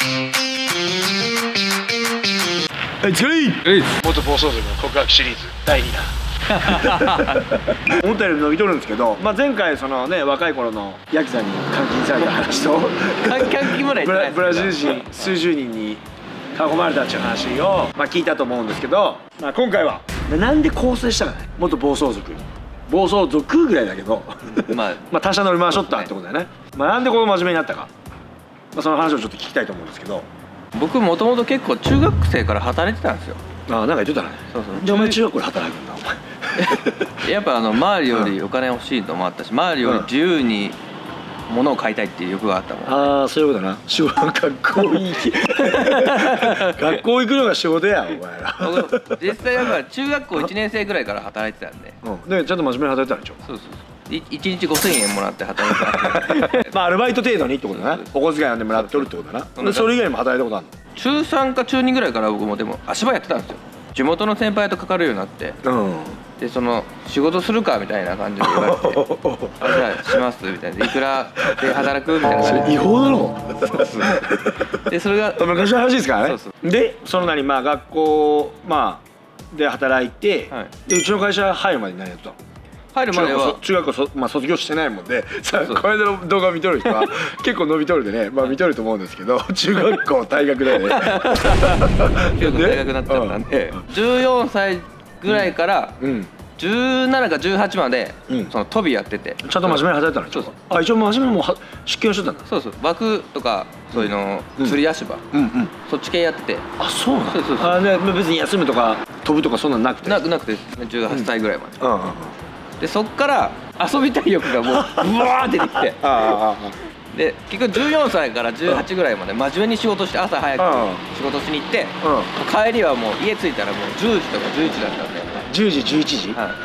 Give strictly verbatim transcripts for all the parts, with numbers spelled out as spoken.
はい、つり元暴走族の告白シリーズだいにだ思ったより伸びとるんですけど、まあ、前回そのね若い頃のヤクザに監禁された話と監禁までブラブラジル人数十人に囲まれたっていう話を、まあ、聞いたと思うんですけど、まあ、今回はなんで構成したかね、元暴走族暴走族ぐらいだけどまあまあ他社乗り回しとったってことだよね。まあなんでこの真面目になったか、まあ、その話をちょっと聞きたいと思うんですけど。 僕もともと結構中学生から働いてたんですよ。 ああ、なんか言ってたね。そうそう。じゃあお前中学校で働くんだお前。 やっぱあの周りよりお金欲しいのもあったし、周りより自由に物を買いたいっていう欲があったもん。 ああ、そういうことだな。仕事学校行き学校行くのが仕事やお前ら。 実際やっぱ中学校いちねん生ぐらいから働いてたんで。 うん、でちゃんと真面目に働いてたんでしょ。そうそうそう。 いちにちごせんえんもらって働いてた。 まあアルバイト程度にってことだな。お小遣いなんでもらってるってことだな。それ以外にも働いたことあるの？ 中さんか中にぐらいから僕もでも足場やってたんですよ。地元の先輩とかかるようになって、うん、でその仕事するかみたいな感じで言われてあ、じゃあしますみたいな、いくらで働くみたいな。それ違法だろ。でそれが昔の話ですからね。そうそう。でそのなりまあ学校まあで働いて、はい、でうちの会社入るまで何やったの？入るまでは中学校そ、まあ、卒業してないもんでさ、この間の動画を見とる人は結構伸びとるでね、まあ見とると思うんですけど、中学校退学だよね。中学退学になっちゃったんで、じゅうよんさいぐらいからじゅうななかじゅうはちまでその飛びやってて、 ちゃんと真面目に働いたの？そうそう。あ、一応真面目にもう出勤をしてたんだ。 そうそう。枠とかそういうの釣り足場、そっち系やってて。 あ、そうなんだ。あ、ね、別に休むとか飛ぶとかそんなんなくて。 なくなくてじゅうはっさいぐらいまで。でそっから遊びたい欲がもううわーって出てきてで結局じゅうよんさいからじゅうはちぐらいまで真面目に仕事して、朝早く仕事しに行って、帰りはもう家着いたらもうじゅうじとかじゅういちじだったんで。 じゅうじじゅういちじ、 はい、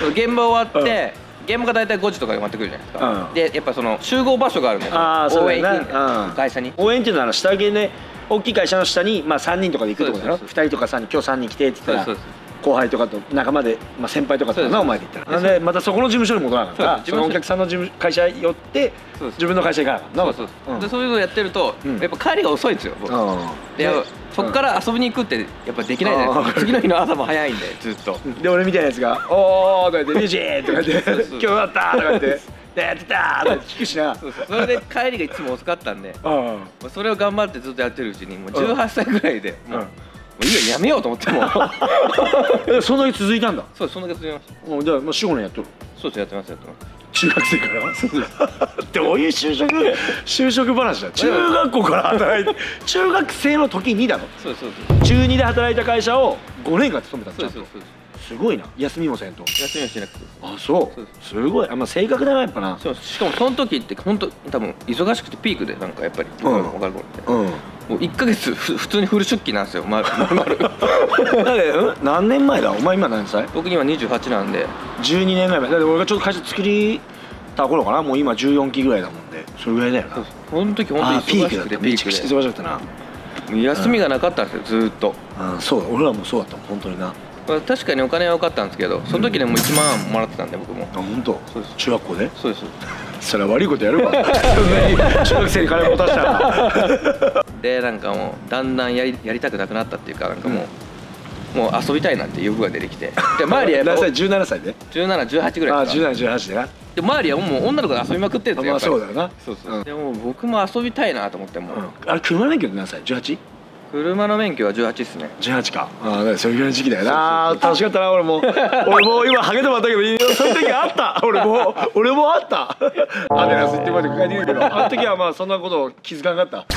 現場終わって現場が大体ごじとかで終わってくるじゃないですか。でやっぱその集合場所があるんですよ。応援行くんで会社に。応援っていうのは下着ね、大きい会社の下にまあさんにんとかで行くってことだろ。ふたりとかさんにん、今日さんにん来てって言ったら後輩とかと仲間で、まあ、先輩とかとなお前で言ったら、でまたそこの事務所に戻らなかったら、そのお客さんの事務会社寄って自分の会社行かなかったな。そうそう。でそういうのやってるとやっぱ帰りが遅いんですよ。でそっから遊びに行くってやっぱできないじゃないですか。次の日の朝も早いんでずっと。で俺みたいなやつが「おー」とか言って「ミュージー」とか言って「今日やった!」とか言って「でやってた!」とか聞くしな。 それで帰りがいつも遅かったんで、それを頑張ってずっとやってるうちにもうじゅうはっさいぐらいでもう。もういいよやめようと思ってもそんだけ続いたんだ。 そう、そんだけ続いました。 じゃあもうよん、ごねんやっとる。 そうです、やってますやってます。 中学生からそうですどういう就職就職話だ。中学校から働いて中学生の時にだろ。そうですそうです。中にで働いた会社をごねんかん勤めたんだ。そうですそうです。すごいな。休みもせんと。 休みはしなくて。 あ、そうすごい。あ、まあ正確だなやっぱな。 そう、しかもその時って本当多分忙しくてピークでなんかやっぱり分かるもんね。もういっかげつ普通にフル出勤なんですよ。まるまる。 何年前だ。お前今何歳？ 僕今にじゅうはちなんでじゅうにねんぐらい前だって。俺がちょっと会社作りた頃かな。もう今じゅうよんきぐらいだもんで、それぐらいだよな。 その時本当にピークだった。めちゃくちゃ忙しかったな。 休みがなかったんですよずっと。 うん、そうだ。俺らもそうだったもん本当にな。 確かにお金は多かったんですけど、その時でもいちまんもらってたんで僕も。 あ、本当。そうです。中学校で？そうです。それは悪いことやるわ。中学生に金持たしたら。 でなんかもうだんだんやりやりたくなくなったっていうか、なんかもうもう遊びたいなっていう欲が出てきて。で周りはやっぱ何歳？じゅうななさいで？ じゅうなな、じゅうはちぐらい。 あ、じゅうなな、じゅうはちでな。 で周りはもう女の子で遊びまくってるんですよ。 まあそうだよな。 そうそう。でも僕も遊びたいなと思っても。 あれ車免許って何歳？じゅうはち？ 車の免許はじゅうはちっすね。 じゅうはちか。ああ、それぐらいの時期だよな。楽しかったな俺も。俺も今ハゲてもらったけど、その時あった。俺も俺もあった。アデラス行ってこいって帰ってくるけど、あの時はまあそんなこと気づかなかった。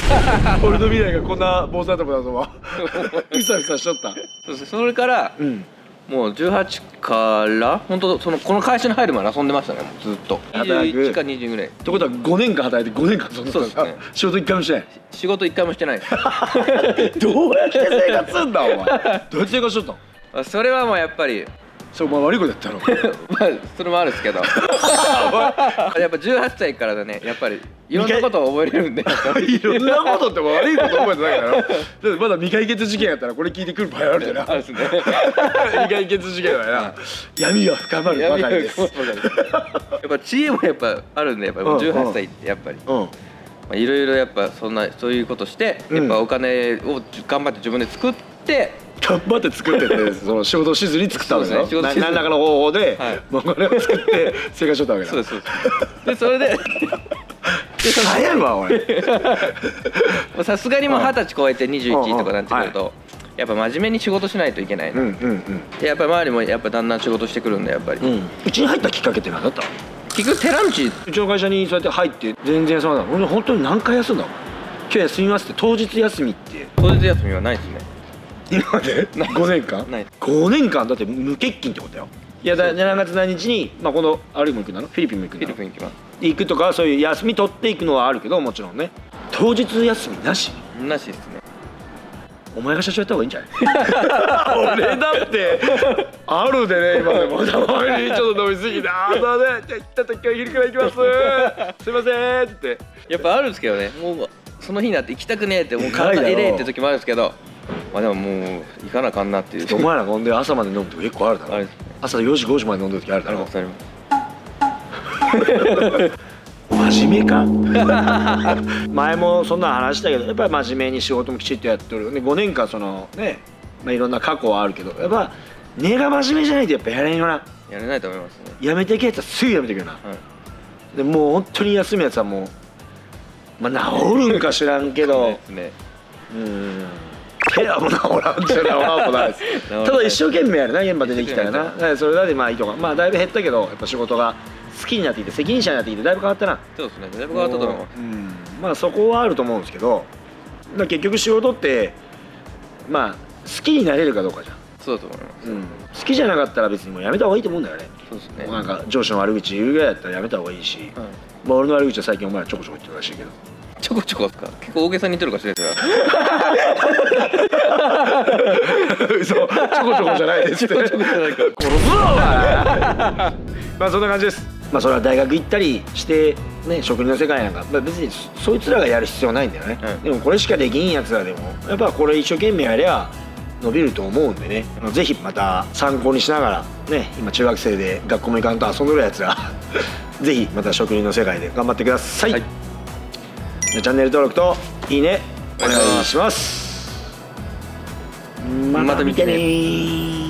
俺の未来がこんな坊主頭だとは。ふさふさしとった。 そうです。それからもうじゅうはちから本当そのこの会社に入るまで遊んでましたね。もうずっと。にじゅういちかにじゅうぐらい。ってことはごねんかん働いてごねんかん遊んでたんですね。仕事一回もしてない。 仕事一回もしてないです。 どうやって生活すんだお前。どうやって生活しとったの？それはもうやっぱり。 それお前悪いことやったの？ まあそれもあるんですけど。やっぱじゅうはっさいからだね、やっぱりいろんなことを覚えれるんで。 いろんなことって悪いこと覚えてないから。だってまだ未解決事件やったらこれ聞いてくる場合あるじゃない。あるですね。未解決事件だよな。闇は深まるばかりです。 やっぱ知恵もやっぱあるんで、やっぱじゅうはっさいってやっぱり。 いろいろやっぱそんなそういうことしてやっぱお金を頑張って自分で作って。 頑張って作っててその仕事しずに作ったんですよ。何らかの方法でお金を作って生活しとったわけだ。 そうですでそれで早いわ俺。 さすがにもう二十歳超えてにじゅういちとかなってくるとやっぱ真面目に仕事しないといけないな。でやっぱり周りもやっぱだんだん仕事してくるんでやっぱり。 うちに入ったきっかけって何だった？ 結局テランチうちの会社にそうやって入って全然そうだ。俺本当に何回休んだの？今日休みますって当日休みって。 当日休みはないですね。 今までごねんかんごねんかんだって無欠勤ってことよ。いやだしちがつ何日に、まあ、このあるいも行くんだのフィリピンも行くんだのフィリピン行きます行くとかそういう休み取っていくのはあるけどもちろんね当日休みなしなしですね。 お前が社長やった方がいいんじゃない俺だってあるでね今でもたまにちょっと飲みすぎて「ああそうねじゃあ行った時は昼から行きますすいません」ってやっぱあるんですけどねもうその日になって行きたくねえってもう体えれえって時もあるんですけどまあでももう行かなあかんなっていう。 お前ら飲んで朝まで飲むと結構あるだろ。朝よじごじまで飲んでる時あるだろ。真面目か前もそんな話したけどやっぱり真面目に仕事もきちっとやってるごねんかんそのねまあいろんな過去はあるけどやっぱ根が真面目じゃないとやっぱやれんよな。 やれないと思いますね。 やめてけやったらすぐやめてけよな。でもう本当に休むやつはもうまあ治るんか知らんけどうん手はもう治らんじゃ治らんもないです。ただ一生懸命やるな現場出てきたらな。それだけまあいいとかまあだいぶ減ったけどやっぱ仕事が好きになってきて責任者になってきてだいぶ変わったな。 そうですねだいぶ変わったと思います。 まあそこはあると思うんですけど結局仕事ってまあ好きになれるかどうかじゃん。 そうだと思います。 好きじゃなかったら別にもうやめた方がいいと思うんだよね。 そうですね。 なんか上司の悪口言うぐらいだったらやめた方がいいしまあ俺の悪口は最近お前らちょこちょこ言ってるらしいけど。 ちょこちょこですか結構大げさに言ってるかしらですよ。 嘘ちょこちょこじゃないですって殺すぞお前まあそんな感じです。まあそれは大学行ったりしてね職人の世界なんか、まあ、別にそいつらがやる必要ないんだよね、うん、でもこれしかできんやつらでもやっぱこれ一生懸命やりゃ伸びると思うんでねぜひまた参考にしながらね今中学生で学校も行かんと遊んでるやつらぜひまた職人の世界で頑張ってください、はい、チャンネル登録といいねお願いします。また見てね。